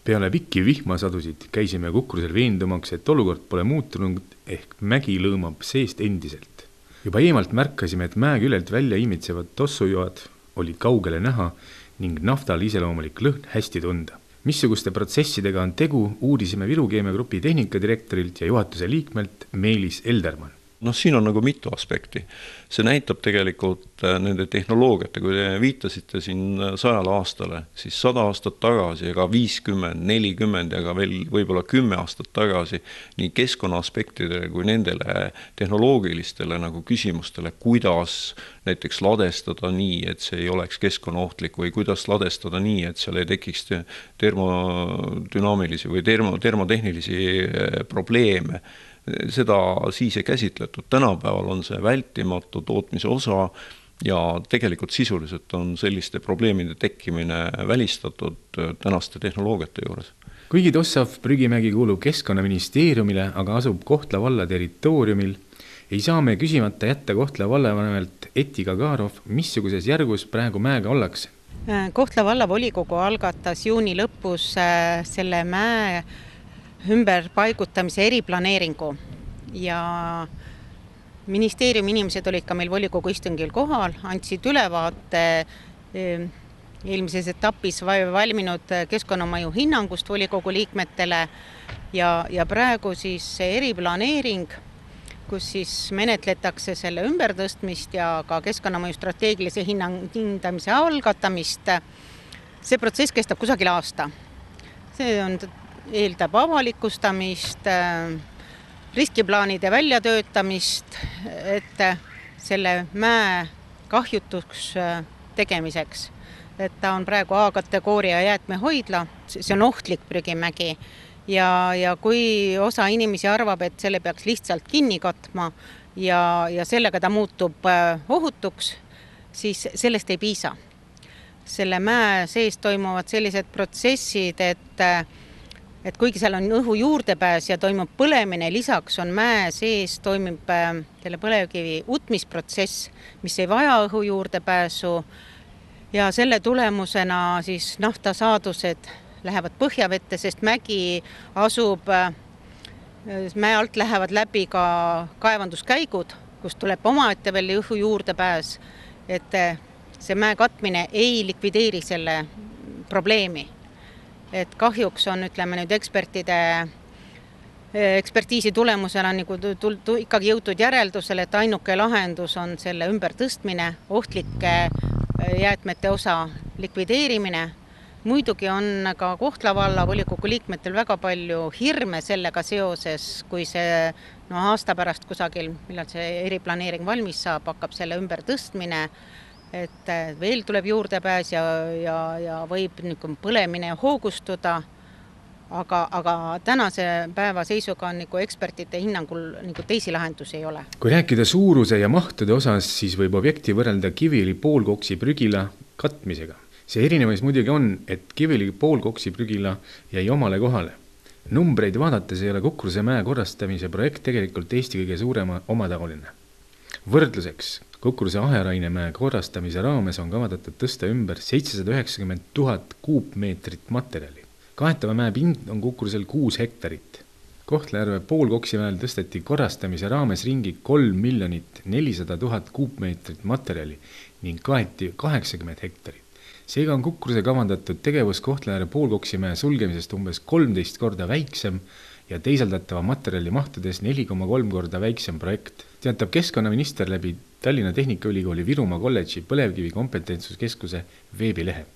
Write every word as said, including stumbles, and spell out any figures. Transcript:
Peale pikki vihmasadusid käisime Kukrusel veendumaks, et olukord pole muutunud ehk mägi lõõmab seest endiselt. Juba eemalt märkasime, et mäe külelt välja imitsevad tossujoad olid kaugele näha ning naftal iseloomulik lõhn hästi tunda. Missuguste protsessidega on tegu, uudisime Viru Keemiagrupi tehnikadirektorilt ja juhatuse liikmelt Meelis Eldermann. No siin on nagu mitu aspekti. See näitab tegelikult nende tehnoloogiate, kui te viitasite siin sajale aastale, siis sada aastat tagasi, ega viiskümmend, nelikümmend ja ka veel võib-olla kümme aastat tagasi nii keskkonna aspektidele kui nendele tehnoloogilistele nagu küsimustele, kuidas näiteks ladestada nii, et see ei oleks keskkonnaohtlik või kuidas ladestada nii, et seal ei tekiks termodünaamilisi või termo, termotehnilisi probleeme. Seda siis ei käsitletud. Tänapäeval on see vältimatu tootmise osa ja tegelikult sisuliselt on selliste probleemide tekkimine välistatud tänaste tehnoloogiate juures. Kuigi Tossav prügimägi kuulub Keskkonnaministeeriumile, aga asub Kohtla valla territooriumil, ei saa me küsimata jätta Kohtla vallavanemalt Eti Gagarov, missuguses järgus praegu mäega ollakse. Kohtla valla volikogu algatas juuni lõpus selle mäe ümber paigutamise eriplaneeringu ja ministeeriumi inimesed olid ka meil volikogu istungil kohal, andsid ülevaate eelmises etapis valminud keskkonnamõju hinnangust volikogu liikmetele ja, ja praegu siis see eriplaneering, kus siis menetletakse selle ümbertõstmist ja ka keskkonnamõju strateegilise hindamise algatamist. See protsess kestab kusagil aasta. See on eeldab avalikustamist, riskiplaanide väljatöötamist, et selle mäe kahjutuks tegemiseks. Et ta on praegu A-kategooria jäätmehoidla, see on ohtlik prügimägi ja, ja kui osa inimesi arvab, et selle peaks lihtsalt kinni katma ja, ja sellega ta muutub ohutuks, siis sellest ei piisa. Selle mäe sees toimuvad sellised protsessid, et et kuigi seal on õhu juurdepääs ja toimub põlemine, lisaks on mäe sees toimub selle põlevkivi utmisprotsess, mis ei vaja õhu juurdepääsu ja selle tulemusena siis naftasaadused lähevad põhjavette, sest mägi asub, mäe alt lähevad läbi ka kaevanduskäigud, kus tuleb omaette veel õhu juurdepääs, et see mäe katmine ei likvideeri selle probleemi. Et kahjuks on, ütleme nüüd ekspertide, ekspertiisi tulemusena nagu tultu, ikkagi jõutud järeldusele, et ainuke lahendus on selle ümbertõstmine, ohtlike jäätmete osa likvideerimine. Muidugi on ka Kohtla valla volikogu liikmetel väga palju hirme sellega seoses, kui see no, aasta pärast kusagil, millal see eriplaneering valmis saab, hakkab selle ümbertõstmine, et veel tuleb juurdepääs ja, ja, ja võib niisugune põlemine hoogustuda, aga, aga tänase päeva seisuga on nagu ekspertide hinnangul nagu teisi lahendusi ei ole. Kui rääkida suuruse ja mahtude osas, siis võib objekti võrrelda Kiviõli poolkoksi prügila katmisega. See erinevus muidugi on, et Kiviõli poolkoksi prügila jäi omale kohale. Numbreid vaadates ei ole Kukruse mäe korrastamise projekt tegelikult Eesti kõige suurema omataoline. Võrdluseks, Kukruse Aherainemäe korrastamise raames on kavadatud tõsta ümber seitsesada üheksakümmend tuhat kuupmeetrit materjali. Kahetava mäe pind on Kukrusel kuus hektarit. Kohtla-Järve poolkoksimäel tõsteti korrastamise raames ringi kolm miljonit nelisada tuhat kuupmeetrit materjali ning kaeti kaheksakümmend hektarit. Seega on Kukruse kavandatud tegevus Kohtla-Järve poolkoksimäe sulgemisest umbes kolmteist korda väiksem ja teisaldatava materjali mahtudes neli koma kolm korda väiksem projekt. Teatab keskkonnaminister läbi Tallinna Tehnikaülikooli Virumaa kolledži põlevkivi kompetentsuskeskuse veebilehe.